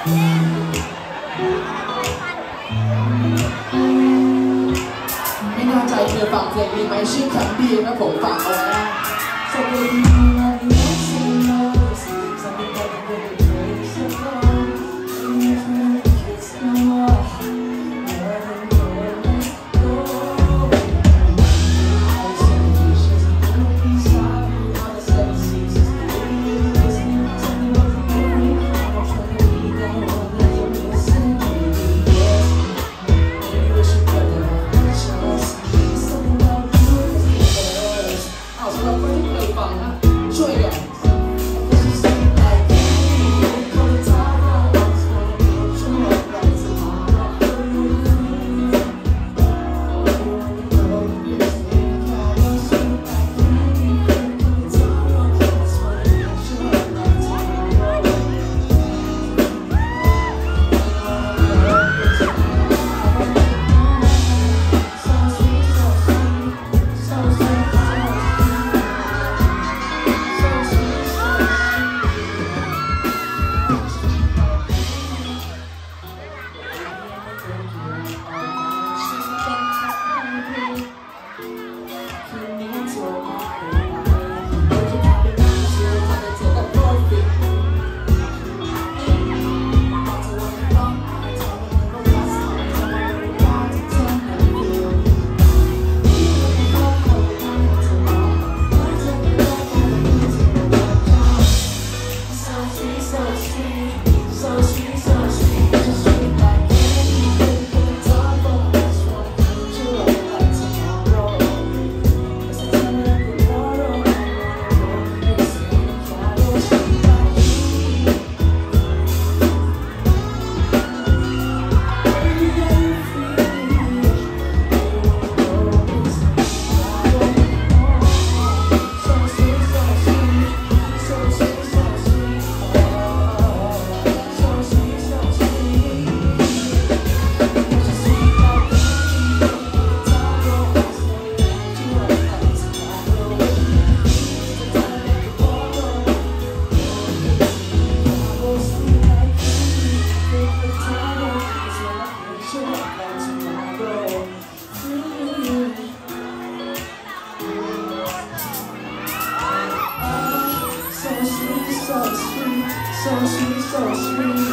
ไม่แน่ใจเธอฟังเพลงนี้ไหมชื่อแคนดี้นะผมฝากเอาไว้นะ So sweet, so sweet.